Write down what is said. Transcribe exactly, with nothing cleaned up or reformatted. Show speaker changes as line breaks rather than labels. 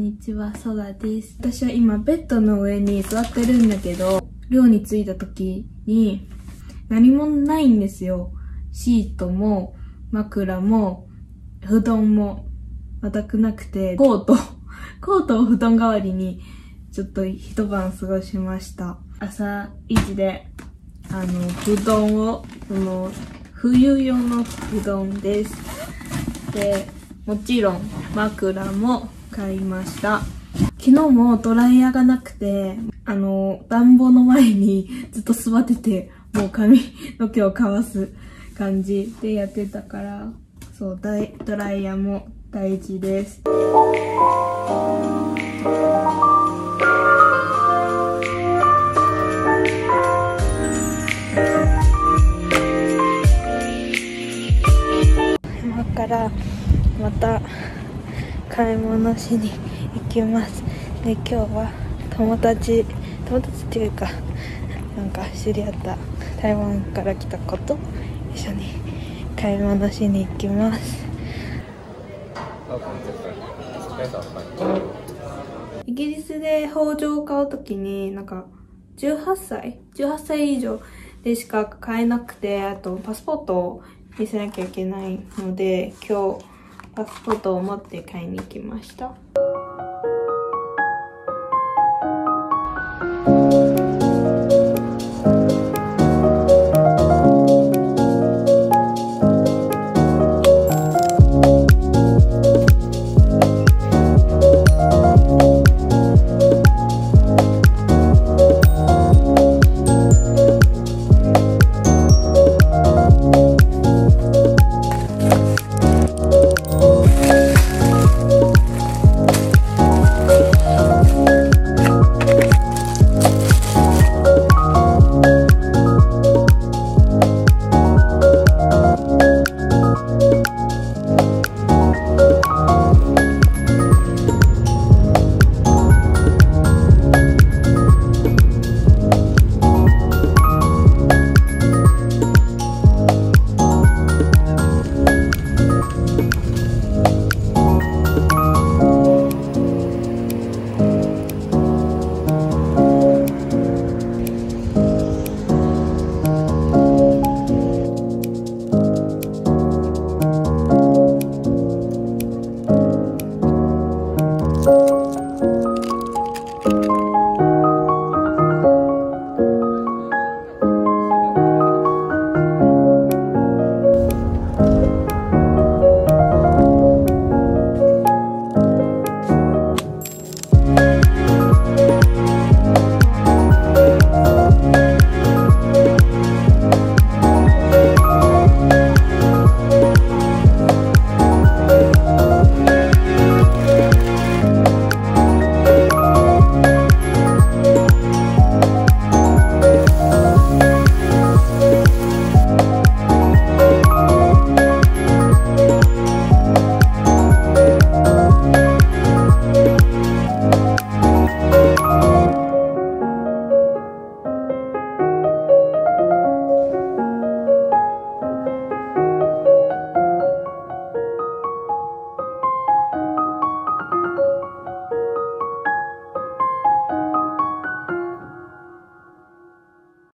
にちは、ソラです。私は今ベッドの上に座ってるんだけど、寮に着いた時に何もないんですよ。シートも枕も布団も全くなくて、コート、コートを布団代わりにちょっと一晩過ごしました。朝いちで、あの、布団を、その、冬用の布団です。で、もちろん枕も買いました。昨日もドライヤーがなくて、あの、暖房の前にずっと座ってて、もう髪の毛を乾す感じでやってたから、そう、ドライヤーも大事です。今からまた買い物しに行きます。で、今日は友達、友達っていうか、なんか知り合った台湾から来た子と一緒に買い物しに行きます。イギリスで包丁を買うときに、なんかじゅうはっさい、じゅうはっさい以上でしか買えなくて、あとパスポートを見せなきゃいけないので、今日パスポートを持って買いに行きました。